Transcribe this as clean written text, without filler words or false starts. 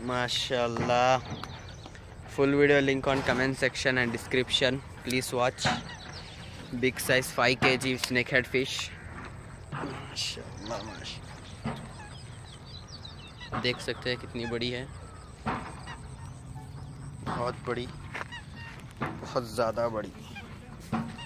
माशाल्लाह। Full video link on comment section and description, please watch. Big size 5 kg snake head fish. माशाल्लाह माशाल्लाह, देख सकते हैं कितनी बड़ी है, बहुत बड़ी, बहुत ज़्यादा बड़ी।